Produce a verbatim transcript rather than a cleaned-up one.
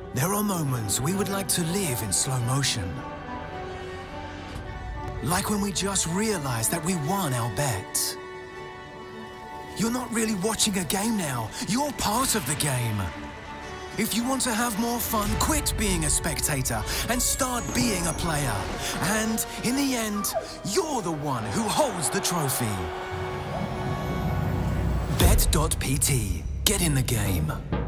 There are moments we would like to live in slow motion. Like when we just realized that we won our bet. You're not really watching a game now, you're part of the game. If you want to have more fun, quit being a spectator and start being a player. And in the end, you're the one who holds the trophy. Bet dot P T. Get in the game.